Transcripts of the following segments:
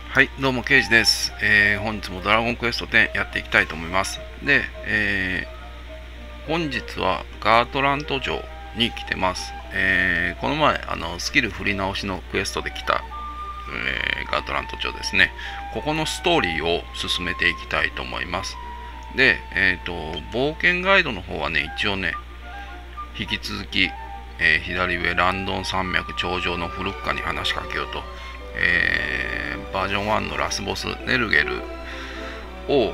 はい、どうも、ケイジです。本日もドラゴンクエスト10やっていきたいと思います。で、本日はガートラント城に来てます。この前、スキル振り直しのクエストで来た、ガートラント城ですね。ここのストーリーを進めていきたいと思います。で、冒険ガイドの方はね、一応ね、引き続き、左上ランドン山脈頂上のフルッカに話しかけようと、バージョン1のラスボスネルゲルを、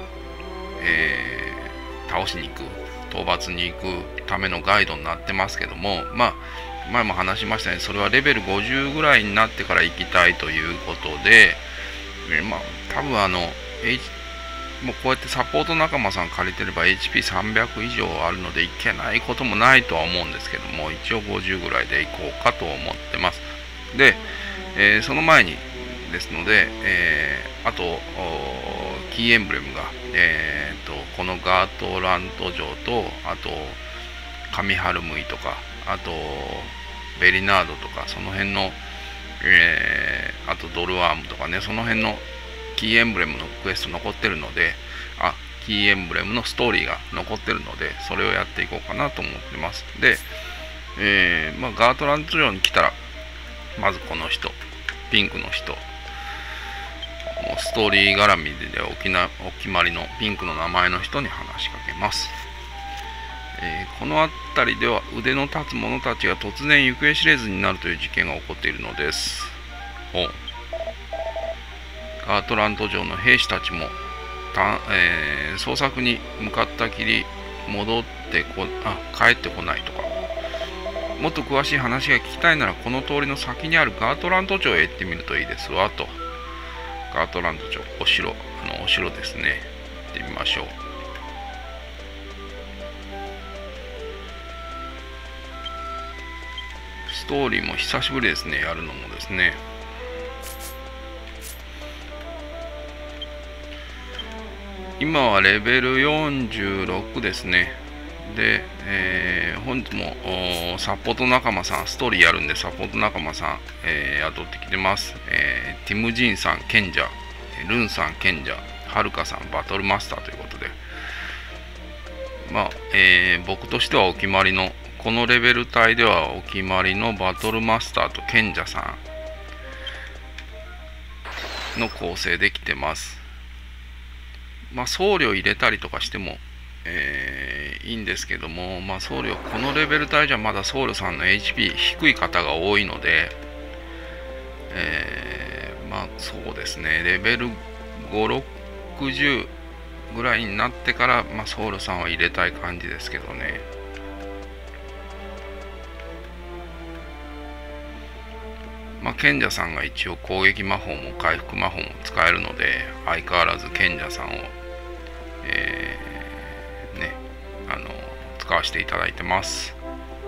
倒しに行く、討伐に行くためのガイドになってますけども、前も話しましたね、それはレベル50ぐらいになってから行きたいということで、多分もうこうやってサポート仲間さん借りてれば HP300 以上あるのでいけないこともないとは思うんですけども、一応50ぐらいでいこうかと思ってます。で、その前にですので、あとキーエンブレムが、このガートラント城と、あとカミハルムイとか、あとベリナードとか、その辺の、あとドルアームとかね、その辺のキーエンブレムのクエスト残ってるので、キーエンブレムのストーリーが残ってるので、それをやっていこうかなと思ってます。で、ガートラント城に来たら、まずこの人、ピンクの人、ストーリー絡みでお決まりのピンクの名前の人に話しかけます。この辺りでは腕の立つ者たちが突然行方知れずになるという事件が起こっているのです。ガートラント城の兵士たちも、捜索に向かったきり帰ってこないとか、もっと詳しい話が聞きたいならこの通りの先にあるガートラント城へ行ってみるといいですわと。ガートラント城、お城ですね。行ってみましょう。ストーリーも久しぶりですね、やるのもですね。今はレベル46ですね。で、本日もサポート仲間さん、ストーリーやるんでサポート仲間さん、雇ってきてます。ティムジンさん賢者、ルンさん賢者、はるかさんバトルマスターということで、僕としてはお決まりの、このレベル帯ではお決まりのバトルマスターと賢者さんの構成できてます。僧侶入れたりとかしても、いいんですけども、僧侶、このレベル帯じゃまだ僧侶さんの HP 低い方が多いので、そうですね、レベル5、60ぐらいになってから、僧侶さんは入れたい感じですけどね。賢者さんが一応攻撃魔法も回復魔法も使えるので、相変わらず賢者さんを使わせていただいてます。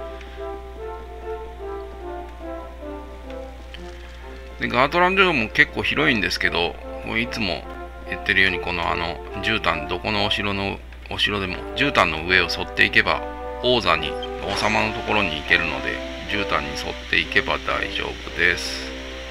でガートランド城も結構広いんですけど、いつも言ってるように、この絨毯、どこのお城でも絨毯の上を沿っていけば王様のところに行けるので、絨毯に沿っていけば大丈夫です。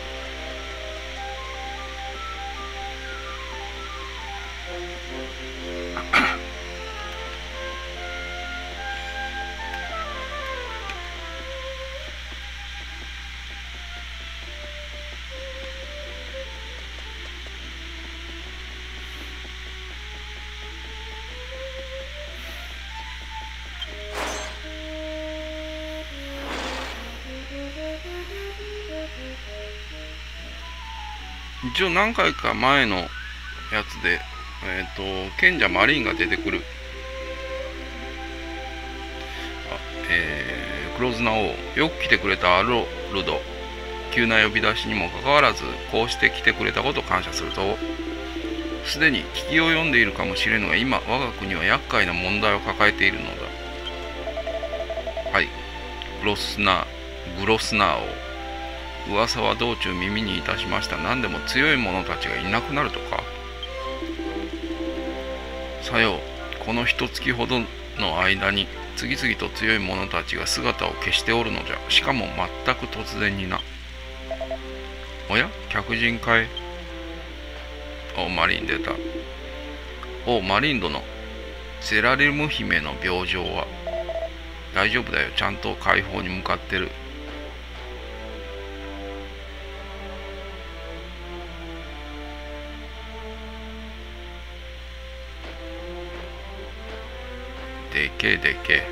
一応何回か前のやつで、賢者マリーンが出てくる。黒綱王、よく来てくれたアロルド。急な呼び出しにもかかわらず、こうして来てくれたことを感謝すると、すでに聞きを読んでいるかもしれぬが、今、我が国は厄介な問題を抱えているのだ。はい。グロスナー王。噂は道中耳にいたしました。何でも強い者たちがいなくなるとか。さよう、この一月ほどの間に次々と強い者たちが姿を消しておるのじゃ。しかも全く突然にな。おや、客人かい。 お、マリン出た。お、マリン殿。セラリム姫の病状は？大丈夫だよ。ちゃんと解放に向かってる。でけえでけえ。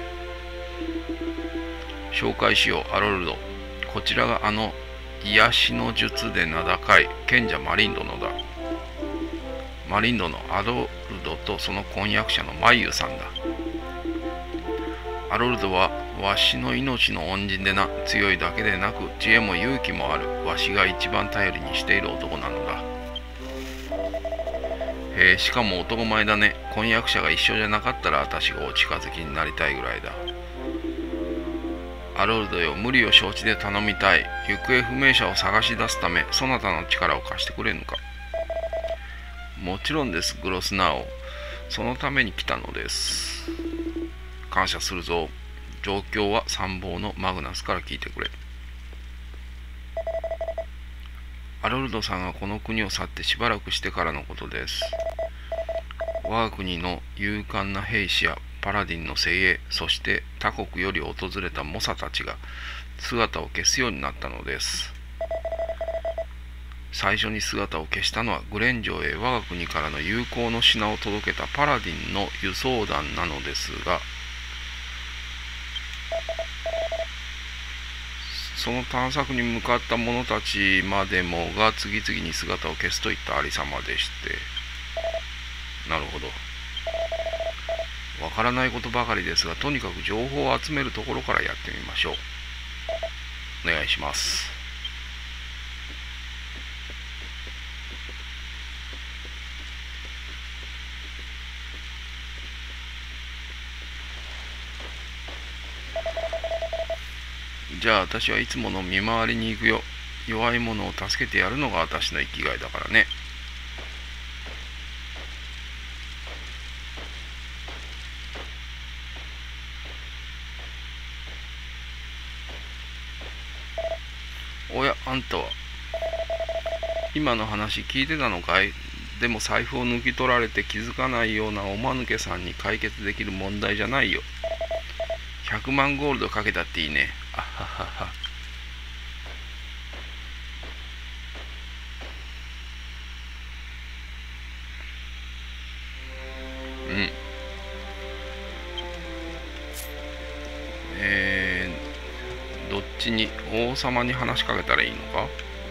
紹介しよう。アロルド。こちらが癒しの術で名高い賢者マリン殿だ。マリン殿、アロルドとその婚約者のマイユさんだ。アロルドはわしの命の恩人でな。強いだけでなく知恵も勇気もある。わしが一番頼りにしている男なのだ。しかも男前だね。婚約者が一緒じゃなかったら私がお近づきになりたいぐらいだ。アロルドよ、無理を承知で頼みたい。行方不明者を探し出すためそなたの力を貸してくれぬか？もちろんです、グロスナー王。そのために来たのです。感謝するぞ。状況は参謀のマグナスから聞いてくれ。アロルドさんがこの国を去ってしばらくしてからのことです。我が国の勇敢な兵士やパラディンの精鋭、そして他国より訪れた猛者たちが姿を消すようになったのです。最初に姿を消したのはグレン城へ我が国からの友好の品を届けたパラディンの輸送団なのですが、その探索に向かった者たちまでもが次々に姿を消すといったありさまでして、なるほど。わからないことばかりですが、とにかく情報を集めるところからやってみましょう。お願いします。じゃあ私はいつもの見回りに行くよ。弱い者を助けてやるのが私の生きがいだからね。おや、あんたは今の話聞いてたのかい？でも財布を抜き取られて気づかないようなおまぬけさんに解決できる問題じゃないよ。100万ゴールドかけたっていいね。あははは。うん。どっちに王様に話しかけたらいいのか？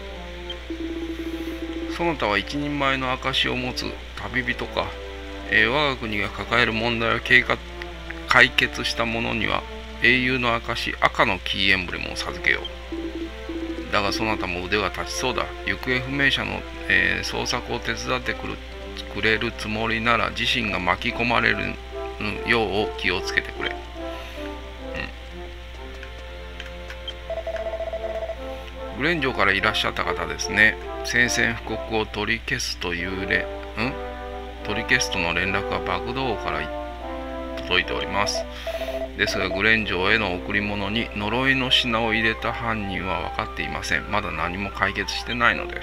そなたは一人前の証を持つ旅人か。我が国が抱える問題を解決した者には英雄の証、赤のキーエンブレムを授けよう。だがそなたも腕が立ちそうだ。行方不明者の、捜索を手伝ってくれるつもりなら自身が巻き込まれるよう気をつけてくれ。グレン城からいらっしゃった方ですね。宣戦布告を取り消すとの連絡が爆動から届いております。ですがグレン城への贈り物に呪いの品を入れた犯人は分かっていません。まだ何も解決してないのです。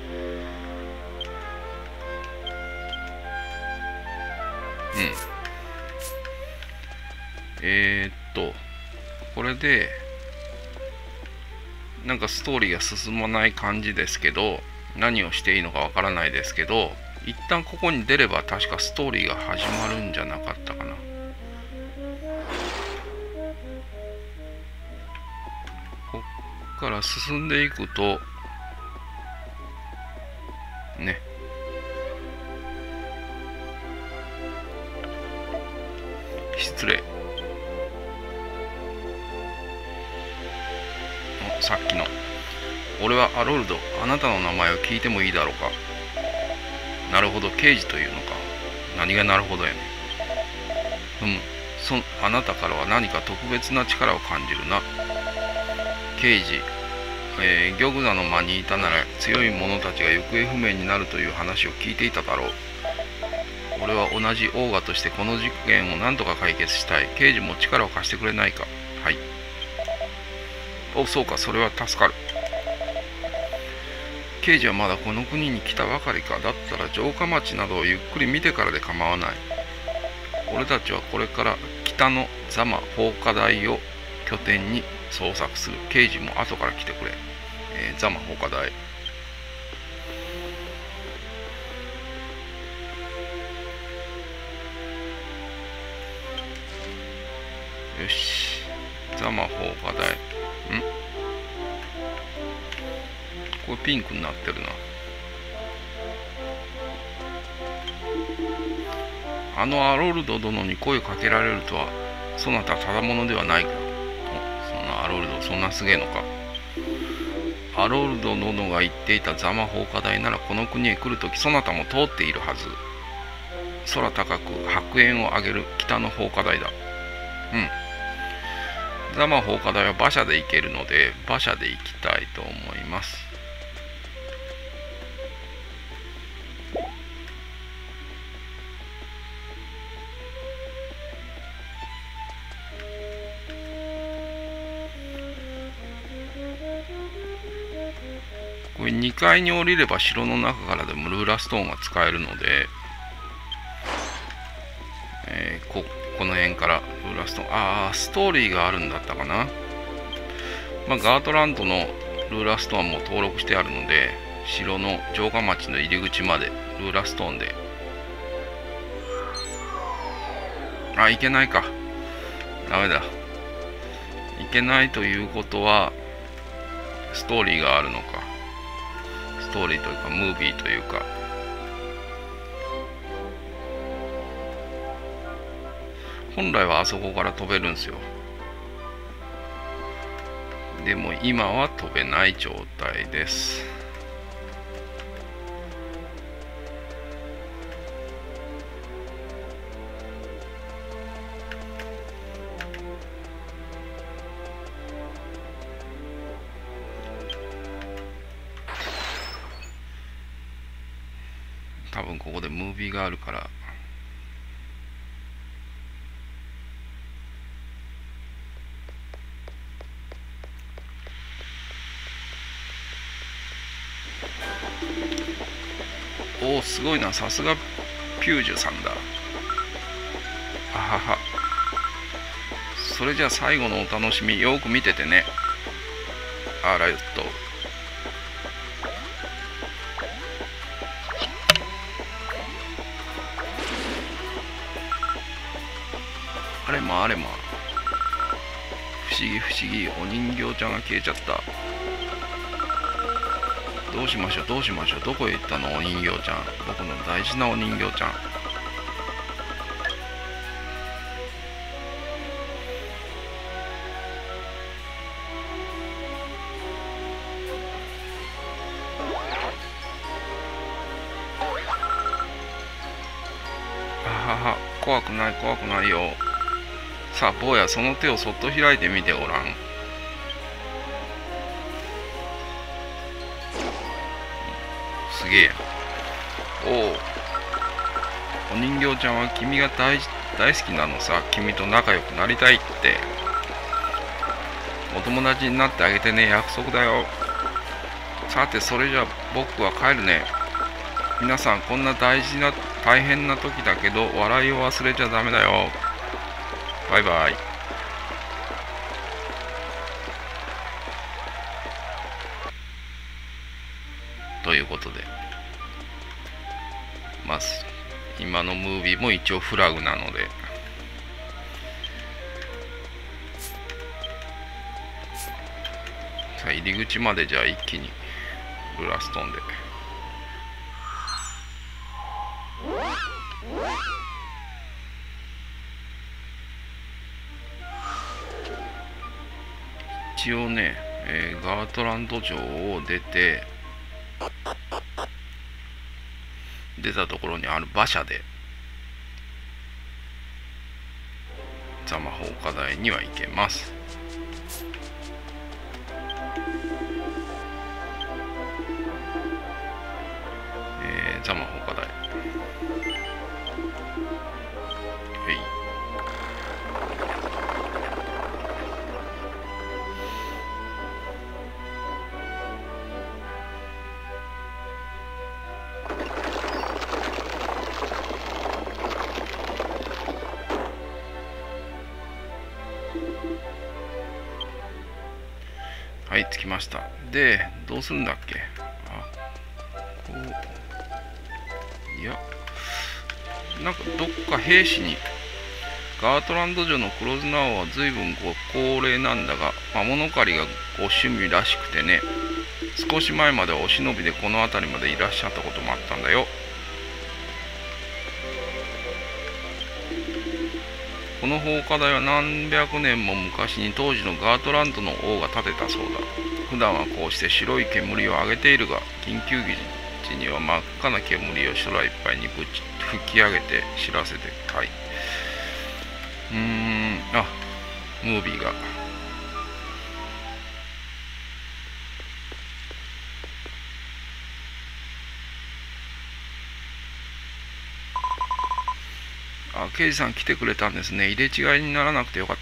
これでなんかストーリーが進まない感じですけど、何をしていいのかわからないですけど、一旦ここに出れば確かストーリーが始まるんじゃなかったかな。こっから進んでいくとね、失礼。さっきの俺はアロルド。あなたの名前を聞いてもいいだろうか？なるほど、刑事というのか。何がなるほどやねん。あなたからは何か特別な力を感じるな。刑事、玉座の間にいたなら強い者たちが行方不明になるという話を聞いていただろう。俺は同じオーガとしてこの事件を何とか解決したい。刑事も力を貸してくれないか？はい。お、そうか、それは助かる。 刑事はまだこの国に来たばかりか。だったら城下町などをゆっくり見てからで構わない。俺たちはこれから北のザマ放火台を拠点に捜索する。刑事も後から来てくれ。ザマ放火台。よし、ザマ放火台。これピンクになってるな。あのアロルド殿に声をかけられるとは、そなたただ者ではないか。そんなアロルド、そんなすげえのか。アロルド殿が言っていたザマ放火台なら、この国へ来るときそなたも通っているはず。空高く白煙を上げる北の放火台だ。ザマ放火台は馬車で行けるので、馬車で行きたいと思います。これ2階に降りれば城の中からでもルーラストーンが使えるので、この辺からルーラストーン、ストーリーがあるんだったかな。ガートランドのルーラストーンも登録してあるので、城の城下町の入り口までルーラストーンで。いけないか。ダメだ。いけないということは、ストーリーがあるのか。ストーリーというか、ムービーというか。本来はあそこから飛べるんですよ。でも今は飛べない状態です。多分ここでムービーがあるから。おお、すごいな。さすがピュージュさんだ。あはは。それじゃあ最後のお楽しみよく見ててね。ライト。あれまあれま。不思議不思議。お人形ちゃんが消えちゃった。どうしましょうどうしましょう。どこへ行ったのお人形ちゃん。僕の大事なお人形ちゃん。はは、怖くない怖くないよ。さあ坊や、その手をそっと開いてみてごらん。すげえや。お人形ちゃんは君が大好きなのさ。君と仲良くなりたいって。お友達になってあげてね。約束だよ。さてそれじゃ僕は帰るね。皆さん、こんな大変な時だけど笑いを忘れちゃダメだよ。バイバイ。ということで、今のムービーも一応フラグなので、さあ入り口までじゃあ一気にルラストンで。一応ね、ガートランド城を出たところにある馬車でザマ放火台には行けます。ザマ放火台。 はい、着きました。で、どうするんだっけ。こう、いや、なんかどっか兵士に、ガートランド城のクロズナ王は随分高齢なんだが、魔物狩りがご趣味らしくてね、少し前まではお忍びでこの辺りまでいらっしゃったこともあったんだよ。この放火台は何百年も昔に当時のガートランドの王が建てたそうだ。普段はこうして白い煙を上げているが、緊急時には真っ赤な煙を空いっぱいに吹き上げて知らせて、はい。ムービーが。刑事さん来てくれたんですね。入れ違いにならなくてよかった。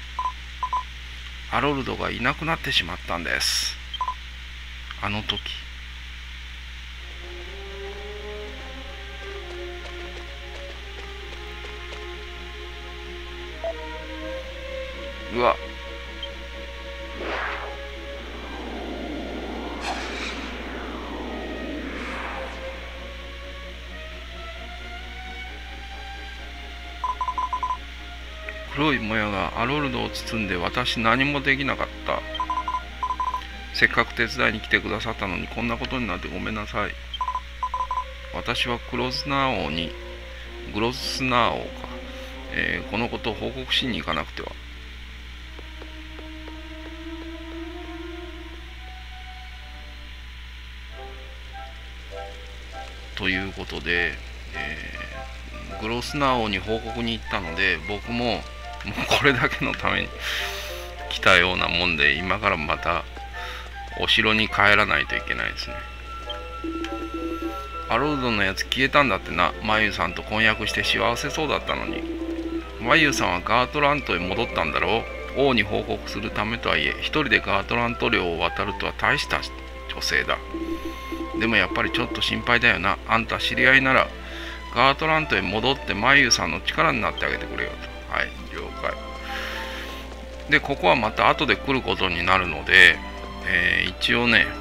ハロルドがいなくなってしまったんです。あの時。うわ。黒いもやがアロルドを包んで私何もできなかった。せっかく手伝いに来てくださったのにこんなことになってごめんなさい。私はグロスナー王か、このことを報告しに行かなくては。ということで、グロスナー王に報告に行ったので、僕もこれだけのために来たようなもんで、今からまたお城に帰らないといけないですね。アロルドのやつ消えたんだってな。マユさんと婚約して幸せそうだったのに。マユさんはガートラントへ戻ったんだろう。王に報告するためとはいえ、一人でガートラント領を渡るとは大した女性だ。でもやっぱりちょっと心配だよな。あんた知り合いならガートラントへ戻ってマユさんの力になってあげてくれよと。はい、了解。で、ここはまた後で来ることになるので、一応ね、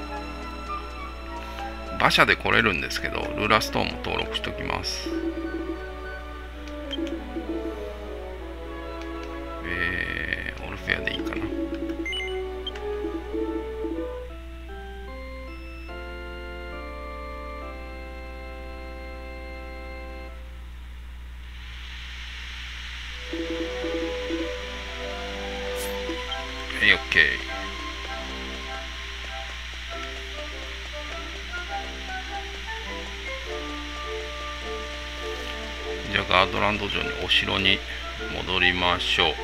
馬車で来れるんですけど、ルーラストーンも登録しておきます。オルフェアでいいかな。はい、OK。じゃあガードランド城にお城に戻りましょう。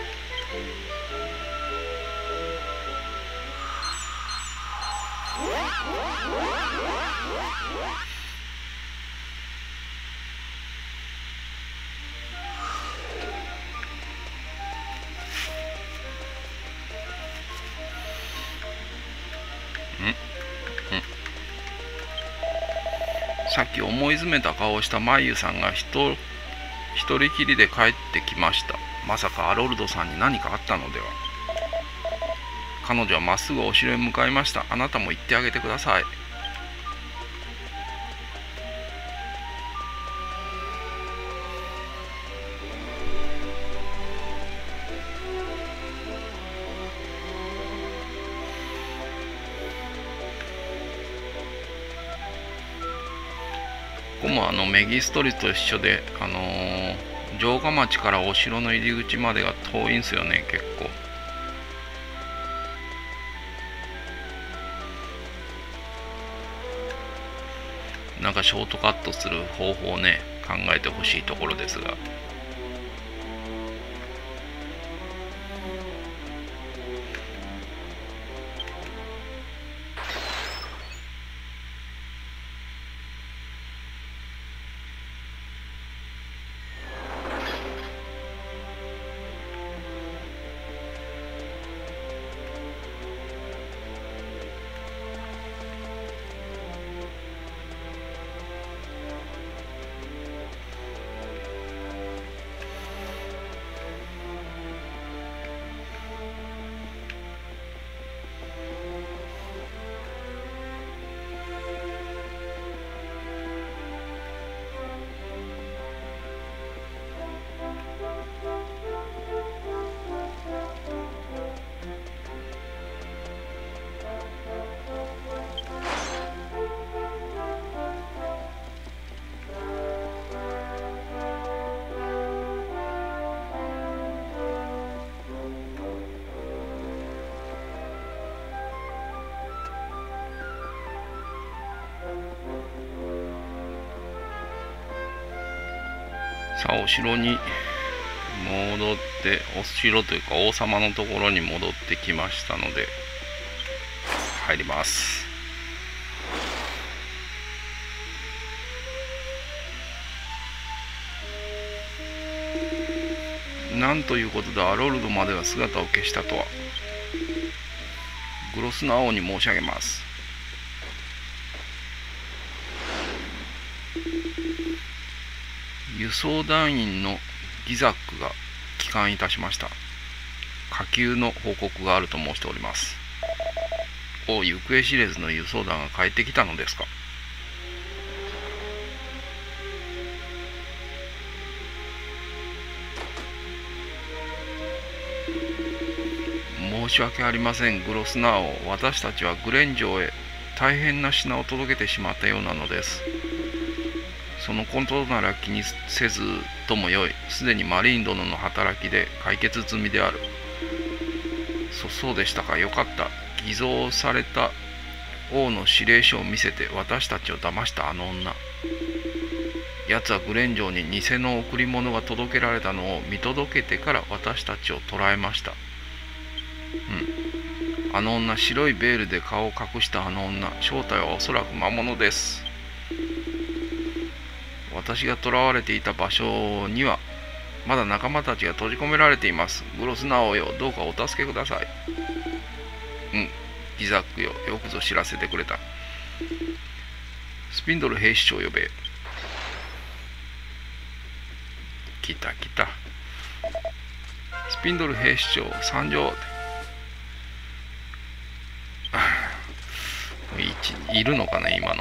さっき思い詰めた顔をしたマイユさんが一人きりで帰ってきました。まさかアロルドさんに何かあったのでは。彼女はまっすぐお城へ向かいました。あなたも行ってあげてください。ここもメギストリと一緒で、城下町からお城の入り口までが遠いんすよね、結構。なんかショートカットする方法をね、考えてほしいところですが。 さあお城に戻って、お城というか王様のところに戻ってきましたので入ります。なんということでアロルドまでは姿を消したとは。グロスナ王に申し上げます。輸送団員のギザックが帰還いたしました。火急の報告があると申しております。行方知れずの輸送団が帰ってきたのですか。申し訳ありません、グロスナー王。私たちはグレン城へ大変な品を届けてしまったようなのです。そのことなら気にせずともよい。すでにマリーン殿の働きで解決済みである。そうでしたか。よかった。偽造された王の指令書を見せて私たちを騙したあの女。奴はグレン城に偽の贈り物が届けられたのを見届けてから私たちを捕らえました。あの女、白いベールで顔を隠したあの女、正体はおそらく魔物です。私が囚われていた場所にはまだ仲間たちが閉じ込められています。グロスナ王よ、どうかお助けください。ギザックよ、よくぞ知らせてくれた。スピンドル兵士長呼べ。来た。スピンドル兵士長参上。いるのかね今の。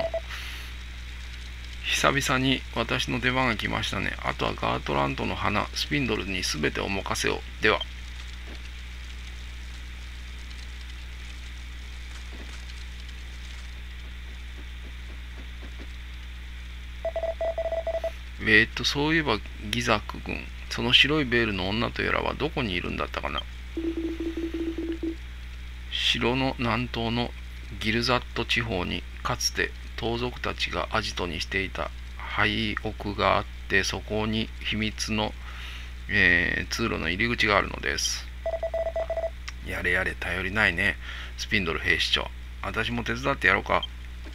久々に私の出番が来ましたね。あとはガートラントの花、スピンドルに全てお任せを。では。そういえばギザック君、その白いベールの女とやらはどこにいるんだったかな。城の南東のギルザット地方にかつて盗賊たちがアジトにしていた廃屋があって、そこに秘密の、通路の入り口があるのです。やれやれ、頼りないね、スピンドル兵士長。私も手伝ってやろうか。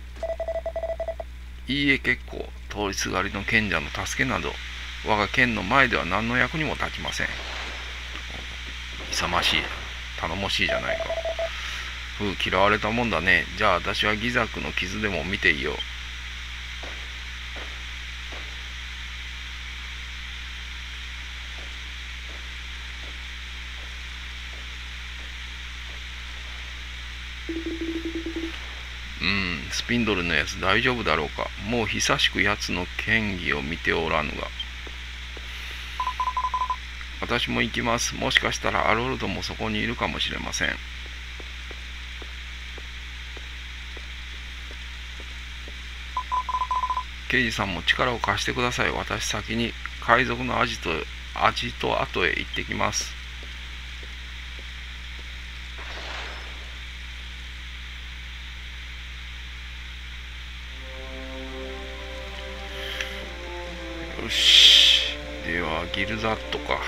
いいえ、結構。通りすがりの賢者の助けなど我が剣の前では何の役にも立ちません。勇ましい、頼もしいじゃないか。嫌われたもんだね。じゃあ私はギザックの傷でも見ていよう。スピンドルのやつ大丈夫だろうか。もう久しくやつの剣技を見ておらぬが。私も行きます。もしかしたらアロルドもそこにいるかもしれません。刑事さんも力を貸してください。私先に海賊のアジト後へ行ってきます。よし、ではギルザットか。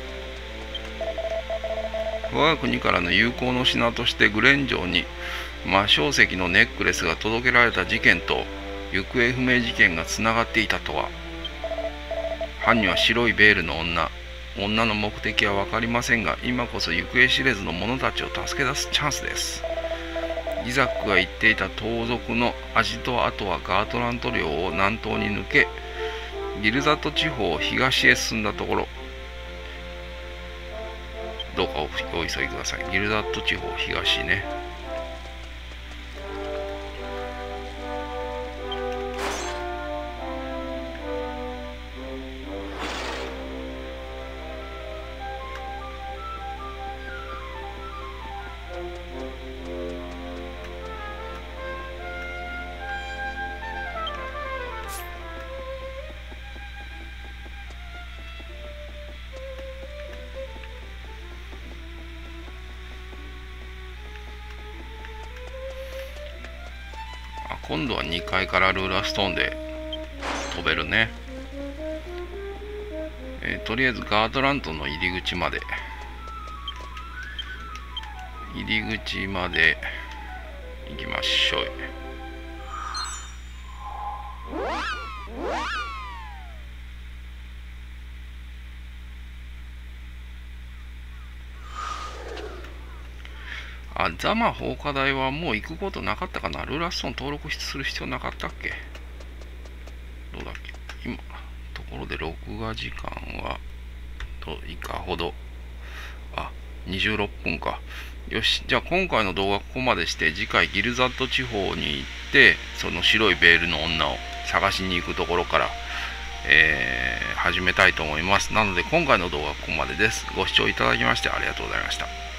我が国からの友好の品としてグレン城に魔晶石のネックレスが届けられた事件と行方不明事件がつながっていたとは。犯人は白いベールの女の目的は分かりませんが、今こそ行方知れずの者たちを助け出すチャンスです。ギザックが言っていた盗賊のアジト跡はガートラント領を南東に抜け、ギルザット地方を東へ進んだところ。どうかお急ぎください。ギルザット地方東ね。今度は2階からルーラーストーンで飛べるね。 とりあえずガードラントの入り口まで行きましょう。ザマ放火台はもう行くことなかったかな。ルーラストーン登録する必要なかったっけ。どうだっけ今ところで録画時間はいかほど。26分か。よし、じゃあ今回の動画ここまでして、次回ギルザッド地方に行ってその白いベールの女を探しに行くところから、始めたいと思います。なので今回の動画はここまでです。ご視聴いただきましてありがとうございました。